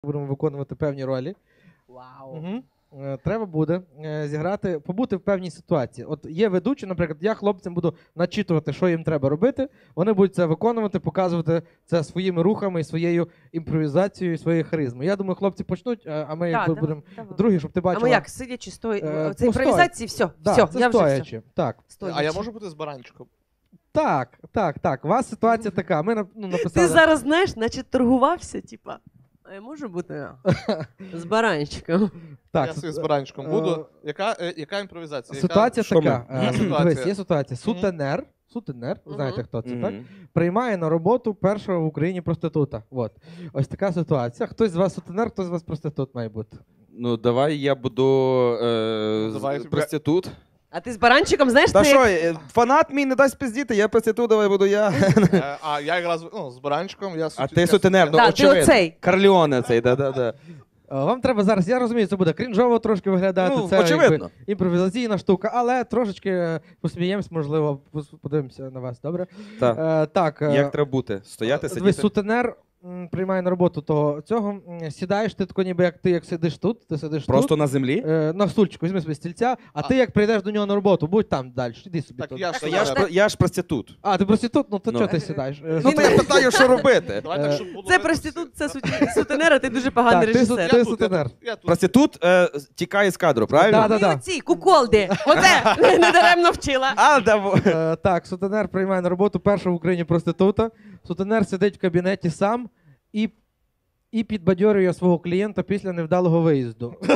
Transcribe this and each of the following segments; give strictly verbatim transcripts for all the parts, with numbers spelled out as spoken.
будемо виконувати певні ролі. Вау. Угу. Треба буде зіграти, побути в певній ситуації. От є ведучі, наприклад, я хлопцям буду начитувати, що їм треба робити, вони будуть це виконувати, показувати це своїми рухами, своєю імпровізацією, своєю харизмою. Я думаю, хлопці почнуть, а ми Да, будемо давай. другі, щоб ти бачила. А ми як, сидячи, стої... Е, Це імпровізації, все, Да, все, це я вже стоячи. все. Так. Стоячи. А я можу бути з баранчиком? Так, так, так. У вас ситуація така. Ми ну, написали... Ти зараз, знаєш, наче торгувався, типа. А я можу бути з баранчиком? Так, Я су- собі з баранчиком е, буду. Яка, е, яка імпровізація? Ситуація Яка... така. ми? Е, Ситуація. Дивись, є ситуація. Сутенер, сутенер, Мгм. знаєте, хто це, так? Мгм. Приймає на роботу першого в Україні проститута. От. Ось така ситуація. Хтось з вас сутенер, хтось з вас проститут має бути. Ну, давай я буду е, з- Давай, проститут. А ти з баранчиком, знаєш, Та ти... що, е, фанат мій не дасть пиздіти, я проститут, давай буду я. Е, А я якраз ну, з баранчиком, я А суті- ти я сутенер, ну Да, ти очевидно. оцей. Карліоне цей, да-да-да. Е, Вам треба зараз, я розумію, це буде крінжово трошки виглядати, Ну, це очевидно. якби імпровізаційна штука, але трошечки е, посміємось, можливо, пос- подивимося на вас, добре? Так. Е, так, е, Як треба бути? Стояти, Дивись, сидіти? сутенер м, приймає на роботу того цього. м, Сідаєш ти тако, ніби як ти як сидиш тут, ти сидиш Просто тут. на землі? Е, на стульчику, візьми собі стільця, а, А- ти як прийдеш до нього на роботу, будь там далі, іди собі. Так тут. я ж То я ж, сутенер. про- я ж проститут. А, ти проститут? Ну то Ну. чого ти сідаєш? Е, Ну то я питаю, що робити. Давай Е, так, щоб було Це видно проститут, всіх. це сут- сутенер, а ти дуже поганий Так, ти су- режисер. ти Я тут, я сутенер. тут, я тут. Проститут е, тікає з кадру, правильно? Да, да, да. Ми оці, куколди. Оце не даремно вчила. А, да, Е, так, сутенер приймає на роботу першого в Україні проститута. Сутенер сидить в кабінеті сам і, і підбадьорює свого клієнта після невдалого виїзду. Е,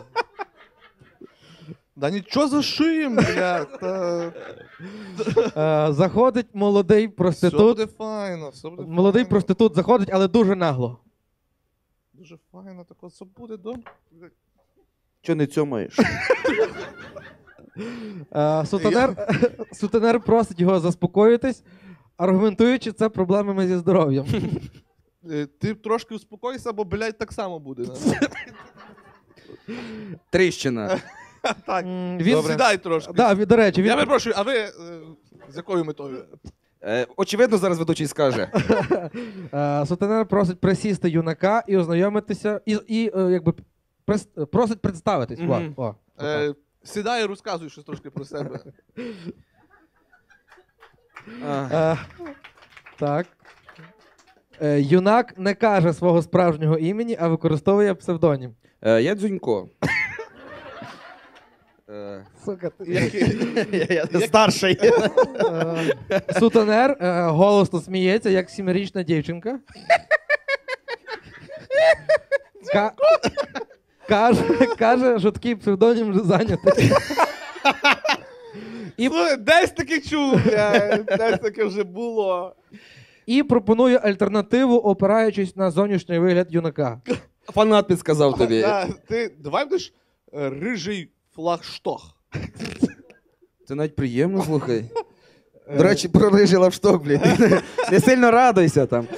Да нічого за шиєм, бля. Та... е, Заходить молодий Все проститут. буде файно, все буде Молодий файно. проститут заходить, але дуже нагло. Дуже файно, так от все буде добре. Чого не цьомаєш? Е, Сутенер, сутенер просить його заспокоїтись, аргументуючи це проблемами зі здоров'ям. Е, Ти трошки успокойся, бо, блядь, так само буде. Тріщина. Так, М, Він, добре. Сідай трошки. да, він- до речі, він, Я перепрошую, а ви е, з якою метою? Е, очевидно, зараз ведучий скаже. е, сутенер просить присісти юнака і ознайомитися, і, і е, якби прес- просить представитись. Мгм. О, о, Е, Сідай і розказуй щось трошки про себе. А, Е, так. Е, Юнак не каже свого справжнього імені, а використовує псевдонім. е, Я Дзюнько. Е, Сука, ти- я- я Старший. Е, Сутенер е, голосно сміється, як сімирічна дівчинка. Ка- Каже, каже, що такий псевдонім вже зайнятий. І- Слухай, десь таки чув, бля, десь таке вже було. І пропонує альтернативу, опираючись на зовнішній вигляд юнака. Фанат підсказав тобі. Да, ти давай будеш е, рижий флагштох. Це навіть приємно, слухай. До речі, про рижий лавшток, блін. Не сильно радуйся там.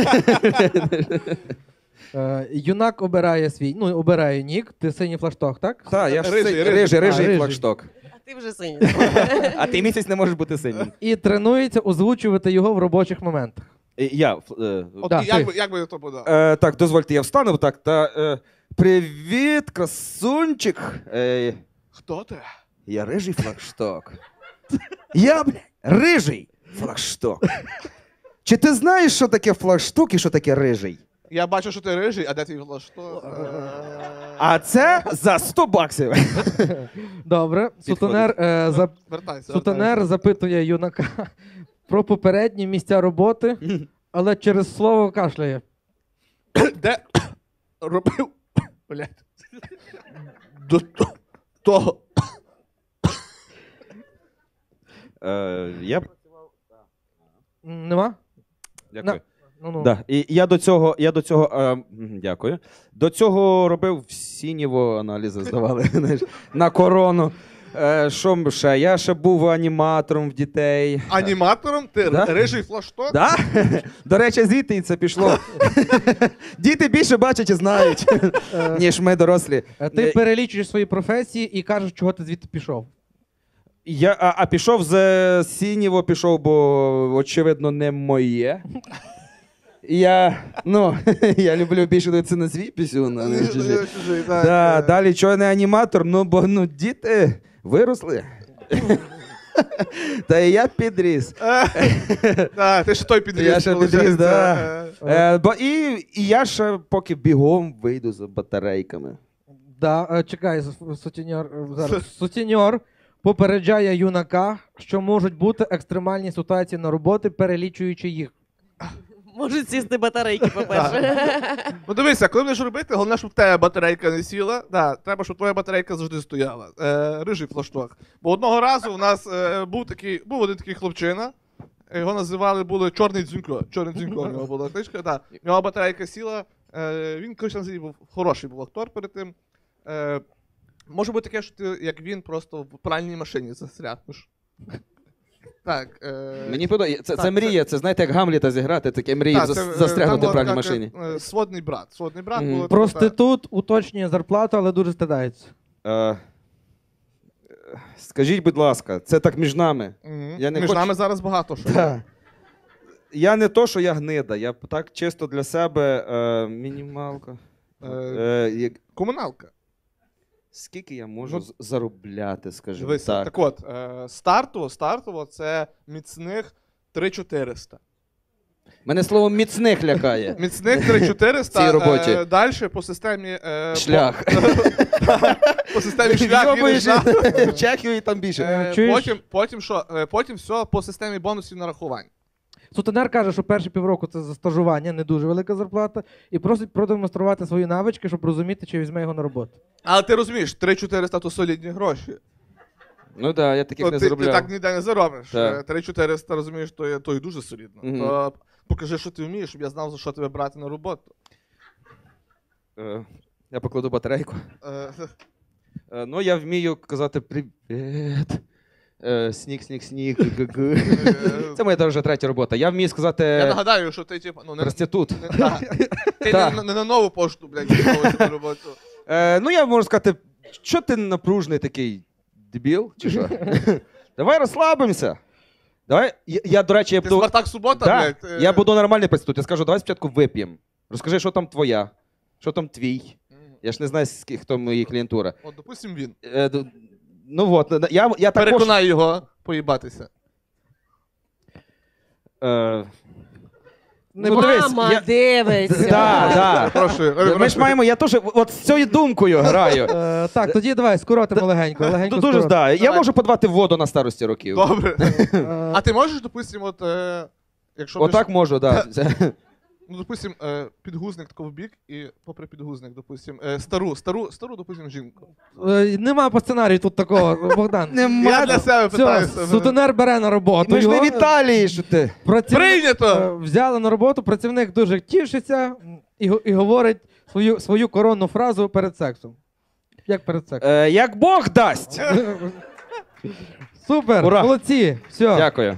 Е, юнак обирає свій, ну, обирає нік, ти синій флашток, так? Так, я ж Рижий, си- рижий. рижий, А, рижий рижий. флагшток. А ти вже синій. А ти місяць не можеш бути синім. І тренується озвучувати його в робочих моментах. Е, Я. е, От Да, як, ти. би, як би я то подав? е, Так, дозвольте, я встану так. Та, е, привіт, красунчик. Е, Хто ти? Я рижий флагшток. Я, блядь, рижий флагшток. Чи ти знаєш, що таке флагшток і що таке рижий? Я бачу, що ти рижий, а де твій флагшток? А це за сто баксів. Добре, сутенер, е, за, Вертайся. сутенер запитує юнака про попередні місця роботи, але через слово кашляє. вертайся. Де робив, блядь, до то- того. Е, Я... М, Нема? Дякую. Ну, ну. Да. І я до цього, я до цього, е, м, дякую. До цього робив всі ніво аналізи, здавали, знаєш, на корону. Е, що м ще? Я ще був аніматором в дітей. Аніматором? Ти Да? рижий флагшток? Да? До речі, звідти і це пішло. Діти більше бачать і знають, ніж ми дорослі. Е, Ти перелічуєш свої професії і кажеш, чого ти звідти пішов. Я, а, а пішов з Сінєво, пішов, бо, очевидно, не моє. Я, ну, я люблю більше дивитися на свій пісюн, а не чужий. Чужий, так. Да, Е, далі, чого я не аніматор? Ну, бо ну, діти виросли. Та і я підріс. е, та, Ти ж той підріз. Я ще виходить, підріз, да. е. Е, бо і, і я ще поки бігом вийду за батарейками. Да, е, чекай, с- сутіньор, е, зараз. Сутіньор попереджає юнака, що можуть бути екстремальні ситуації на роботі, перелічуючи їх. Можуть сісти батарейки, по-перше. Ну дивися, коли будеш робити, головне, щоб в тебе батарейка не сіла. Да, треба, щоб твоя батарейка завжди стояла. Е, рижий флашток. Бо одного разу у нас е, був такий, був один такий хлопчина. Його називали було Чорний Дзюнько. Чорний Дзюнько в нього була кличка. Да. В нього батарейка сіла. Е, він, коротше, був хороший був актор перед тим. Е, може бути таке, що ти, як він, просто в пральній машині застрягнеш. Так. Е, Мені подобається. Це, так, це мрія, це знаєте, як Гамліта зіграти, таке мрії так, зас- це, е, застрягнути там в пральній була така, машині. е, Сводний брат. Сводний брат Мгм. було. Проститут уточнює зарплату, але дуже стидається. Е, скажіть, будь ласка, це так між нами. Мгм. Я не Між хочу- нами зараз багато що. Так. Я не то, що я гнида, я так чисто для себе е, мінімалка. Е, Е, як, комуналка. скільки я можу Ну, з- заробляти, скажімо Дивися, так. так от, е, стартово, стартово це міцних три чотириста. Мене слово міцних лякає. Міцних три чотириста. Цій роботі. Е, далі по системі... Е, Шлях. По, по системі шлях. Йобуєш їдеш, да. в Чехію і там більше. Е, Чуєш? потім, потім, що? Е, потім все по системі бонусів нарахувань. Сутенер каже, що перші півроку це за стажування, не дуже велика зарплата, і просить продемонструвати свої навички, щоб розуміти, чи візьме його на роботу. Але ти розумієш, три чотириста то солідні гроші. Ну так, да, я таких То не ти, ти заробляв. так ніде не заробиш. Так. Е, три чотириста, розумієш, то, є- то і дуже солідно. Мгм. То покажи, що ти вмієш, щоб я знав, за що тебе брати на роботу. Е, я покладу батарейку. Е, Е, ну, я вмію казати привіт. Е, сніг, сніг, сніг. г-г-г. е, Це моя вже третя робота. Я вмію сказати Я нагадаю, що ти, типу, ну, не, проститут. не, та, ти Та. не, не на нову пошту, блядь, їхав на роботу. Е, ну, я можу сказати, що ти напружений такий дебіл, чи що? Давай розслабимося. Давай, я, я до речі, я Ти буду... Спартак субота, Да, блядь. е, я буду нормальний проститут. Я скажу, давай спочатку вип'ємо. Розкажи, що там твоя, що там твій. мгм. Я ж не знаю, скільки- хто моїй клієнтура. От, допустим, він. Е, д- ну от, я, я також... Переконай його поїбатися. Е, Не Ну, бу- дивись, Мама я- дивиться. Да, да. Прошу. Ми ж маємо, я теж от з цією думкою граю. Е, так, тоді давай скоротимо легенько. легенько Дуже скоротимо. да. Я Давай. можу подавати воду на старості років. Добре. Е, А ти можеш, допустим, от, е, якщо Отак ми ж- можу, так. Да. ну, допустим, е, підгузник тако в бік і попри підгузник, допустим, е, стару, стару, стару, допустим, жінку. е, Нема по сценарію тут такого, Богдан. Я для себе Все, питаюся. сутенер бере на роботу. Ми ж не його, в Італії, що ти. працівник- Прийнято! е, Взяли на роботу, працівник дуже тішиться і, го- і говорить свою, свою коронну фразу перед сексом. Як перед сексом? Е, як Бог дасть. Супер, Ура! молодці. Все. Дякую.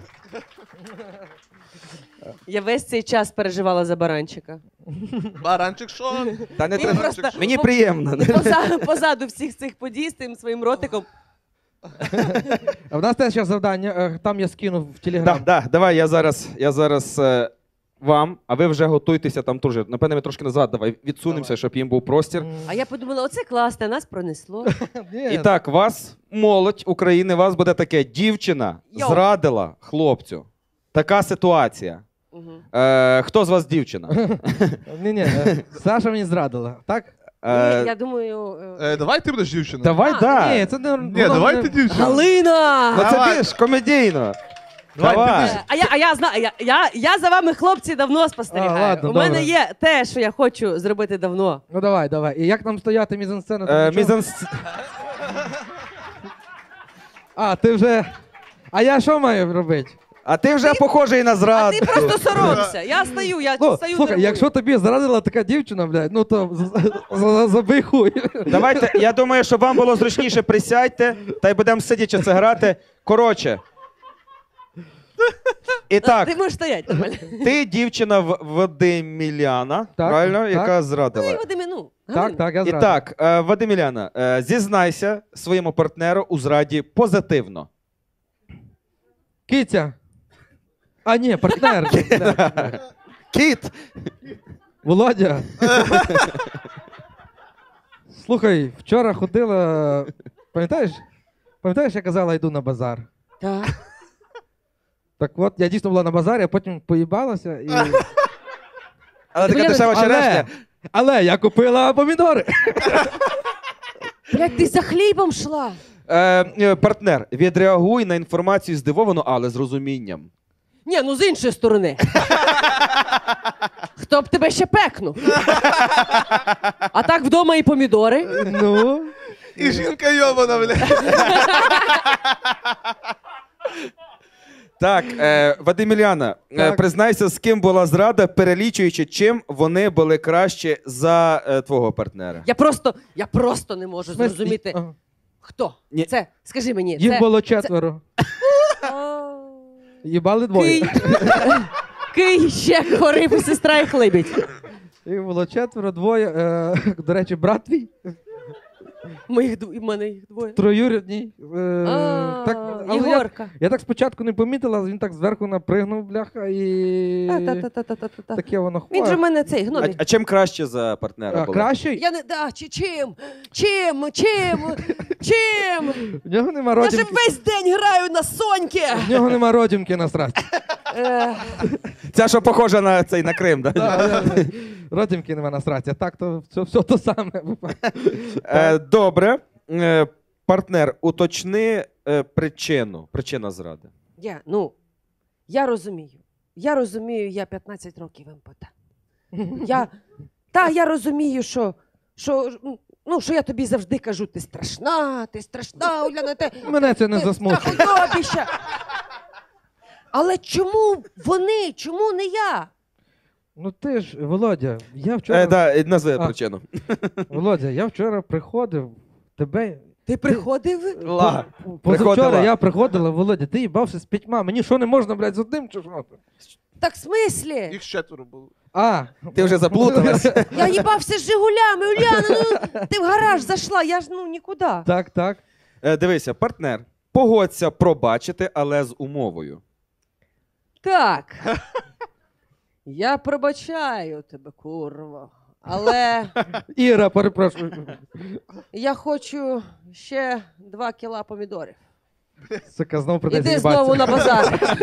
Я весь цей час переживала за баранчика. Баранчик що? Та не Він треба. просто Мені по- приємно. поза- позаду всіх цих подій з тим своїм ротиком. А в нас теж є завдання, е, там я скинув в Да, телеграм. да, давай я зараз, я зараз е, вам, а ви вже готуйтеся там теж. Напевне, ми трошки назад давай відсунемося, Давай. щоб їм був простір. М, А я подумала, оце класно, нас пронесло. ні. І так, вас, молодь України, вас буде таке: дівчина Йоу. зрадила хлопцю. Така ситуація. Мгм. Е, хто з вас дівчина? Ні, ні, е, Саша мені зрадила, так? Е, Ні, я думаю. е, Е, давай ти будеш дівчиною. давай, А, да. Ні, це не Ні, воно давай не- ти дівчина. Галина! Ну це Давай. більш комедійно. Давай, Давай. ти Е, А я, а я знаю, я, я, я за вами, хлопці, давно спостерігаю. А, ладно, У мене добре. є те, що я хочу зробити давно. Ну давай, давай. І як нам стояти мізансцена? там Е, нічого? мізанс... А, ти вже. А я що маю робити? А ти вже похожий на А зраду. ти просто соромся. Я стою, я Ну, стою. слухай, нервую. якщо тобі зрадила така дівчина, блядь, ну то з- з- забий хуй. Давайте, я думаю, щоб вам було зручніше, присядьте, та й будемо сидячи це грати. Коротше. І так, Ти можеш стояти нормально. ти дівчина В- Вадиміляна, Так, правильно? так. Яка Ну, зрадила. і Вадиме, ну. Так, так, я І зрадив. так, е, Вадиміляна, е, зізнайся своєму партнеру у зраді позитивно. Киця. А ні, партнер. Бля. Кіт! Володя. Слухай, вчора ходила. Пам'ятаєш? Пам'ятаєш, я казала, йду на базар. Так. Так от, я дійсно була на базарі, а потім поїбалася і. Але така Блін, дешева Але, черешня. але я купила помідори. Блядь, ти за хлібом йшла. Е, е, партнер, відреагуй на інформацію здивовано, але з розумінням. Ні, ну з іншої сторони. Хто б тебе ще пекнув? А так вдома і помідори. Ну. І жінка йобана, блядь. Так, е, Вадим Ільяна, е, Так. признайся, з ким була зрада, перелічуючи, чим вони були краще за е, твого партнера. Я просто, я просто не можу Смислі? зрозуміти. Ага. Хто? Ні. Це, скажи мені, Їх це... було четверо. О, Їбали двоє. Кий. Кий, ще корив, сестра і хлибить. Їх було четверо, двоє. Е, до речі, брат твій. Моїх дв... в мене їх двоє. Троюрідний. Е, А, так, але я, Єгорка. я так спочатку не помітила, він так зверху напригнув, бляха, і Та-та-та-та-та-та. таке воно Він же в хворе. мене цей А, гномик. а чим краще за партнера А, було? краще? Я не да, чи чим? Чим? Чим? Чим? В нього нема Я же родімки. весь день граю на соньки. В нього нема родімки насрати. Е, Ця, що похожа на цей на Крим, да? Да, да, да. Родімки нема насрати, а так то все, все то саме. Е, добре. Е, партнер, уточни е, причину. Причина зради. Я, ну, я розумію. Я розумію, я п'ятнадцять років ем пе те. Я, та, я розумію, що, що, ну, що я тобі завжди кажу, ти страшна, ти страшна, Уляна, ти, Мене це не ти засмучує. страхойобіща. Але чому вони, чому не я? Ну ти ж, Володя, я вчора. Е, да, назви А. причину. Володя, я вчора приходив, тебе. Ти приходив? Ла. Позавчора Приходила. я приходила, Володя, ти їбався з п'ятьма. Мені що не можна, блядь, з одним чи що? Так в смислі? Їх четверо було. А, Ти вже заплуталась. Я їбався з Жигулями, Уляна, ну, ти в гараж зайшла, я ж, ну, нікуди. так, так. Е, дивися, партнер, погодься пробачити, але з умовою. Так. Я пробачаю тебе, курва. Але Іра, перепрошую. я хочу ще два кіла помідорів. Сука, знову придеться Іди їбатися. знову на базар.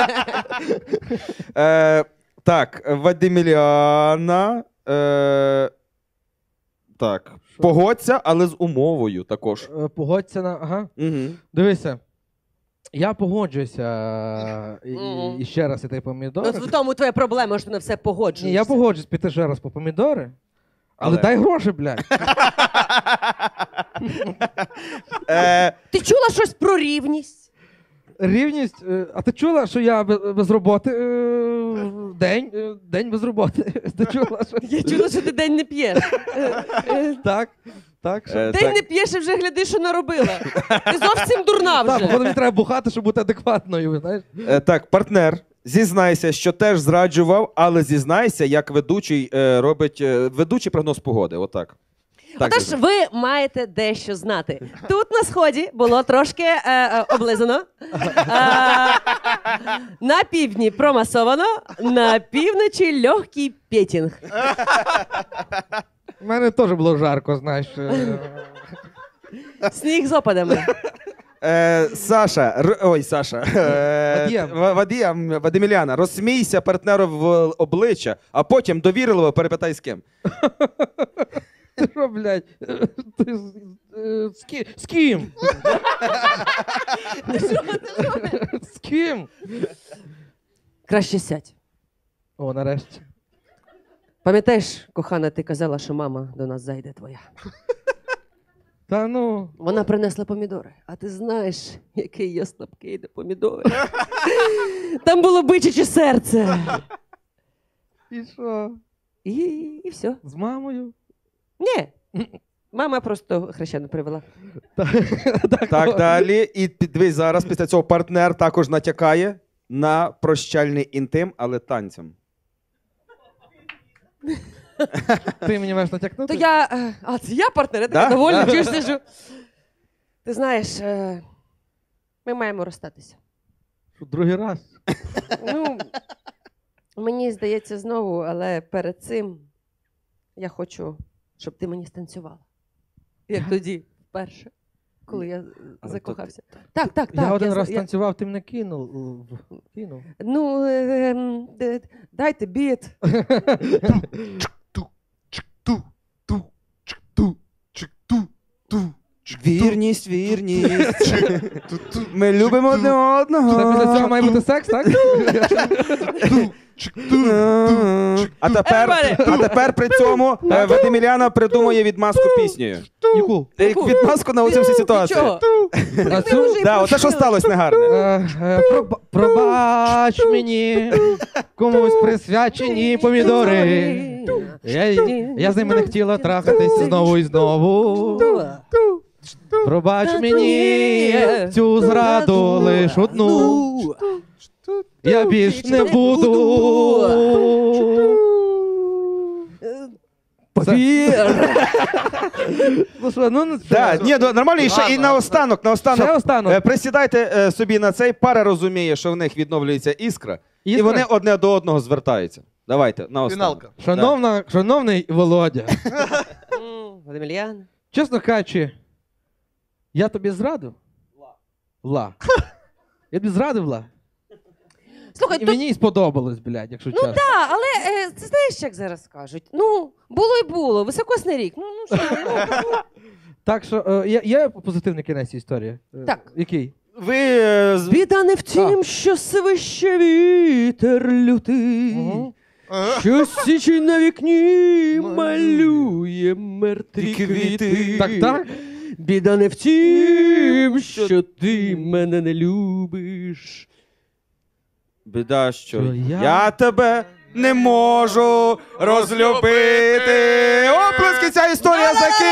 Е, так, Вадиміліана. Е, так, погодься, але з умовою також. Е, Погодься на. Ага. Угу. Дивися. Я погоджуюся і, і, Мгм. і ще раз іти помідори. От в тому твоя проблема, що ти на все Ні, погоджуєшся. я погоджуюсь піти ще раз по помідори, але, Але- дай гроші, блядь. Е, Ти чула щось про рівність? Рівність. е, А ти чула, що я без, без роботи е, день, е, день без роботи. Ти чула, що Я чула, що ти день не п'єш. так, так, що. е, День так. не п'єш і вже гляди, що наробила. Ти зовсім дурна Так, вже. походу мені треба бухати, щоб бути адекватною, знаєш. Е, так, партнер, зізнайся, що теж зраджував, але зізнайся, як ведучий е, робить е, ведучий прогноз погоди. Отак. Так, Отож, зізнайся. ви маєте дещо знати. Тут на сході було трошки е, е, облизано, е, на півдні промасовано, на півночі легкий петінг. У мене теж було жарко, знаєш. е. Сніг з опадами. Е, Саша, р... ой, Саша. Е, Вадієм. Ва- Вадієм, Вадиміляна, розсмійся партнеру в обличчя, а потім довірливо перепитай з ким. Ти що, блядь? Ти з, е, з, ки- з ким? З ким? Краще сядь. О, нарешті. Пам'ятаєш, кохана, ти казала, що мама до нас зайде твоя. Та ну. Вона принесла помідори. А ти знаєш, який я слабкий до помідори. Там було бичаче серце. І що? І, і все. З мамою? Ні. Мама просто хрещену привела. Так, Так, далі. І під- дивись, зараз після цього партнер також натякає на прощальний інтим, але танцем. Ти мені маєш натякнути? То я. е, А, це я партнер, я така Да? довольна, Да. чуєш, сижу. Ти знаєш, е, ми маємо розстатися. Що, другий раз? Ну, Мені здається знову, але перед цим я хочу, щоб ти мені станцювала. Як тоді, вперше, коли я Але закохався. Так, так, так. Я один раз я- танцював, ти мене кинув. кинув. Ну, е, ем, д- дайте біт. Чик-ту, чик-ту, ту, чик-ту, чик-ту, ту, чик-ту, Вірність, вірність. ту-ту, Ми любимо одне Це одного. після цього має бути секс, так? чик-ту. А тепер, а тепер при цьому е, Вадим Ілляна придумує відмазку піснею. Яку? Ти як відмазку на усю ситуацію. Нічого. А Ми цю? вже і Да, оце що пошили. сталося негарне. Е, е, проба- Пробач мені, комусь присвячені помідори. Я, я з ними не хотіла трахатись знову і знову. Пробач мені цю зраду лиш одну. Я більш не буду. Повір. Ну що, ну не Да, ні, ну, нормально, і ще і Ладно. наостанок, Ще наостанок. останок. Е, Присідайте е, собі на цей, пара розуміє, що в них відновлюється іскра, і Іскра? вони одне до одного звертаються. Давайте, наостанок. Фіналка. Шановна, шановний Володя, М, Вадим Іллян. чесно кажучи, я тобі зрадив? Ла. Я тобі зрадив, ла. Слухай, І то мені сподобалось, блядь, якщо чесно. так, але е, це знаєш, як зараз кажуть? Ну, було й було, високосний рік. Ну, ну що, ну, Так що, е, є, є позитивний кінець історії? Е, Так. Який? Ви е, з- біда не в тім, що свище вітер лютий, Мгм. Ага. що січень на вікні Малює. малює мертві квіти. квіти. Так, так? Біда не в тім, що ти мене не любиш. Біда, що Що я... я- тебе не можу розлюбити. Оплески, ця історія закінчена.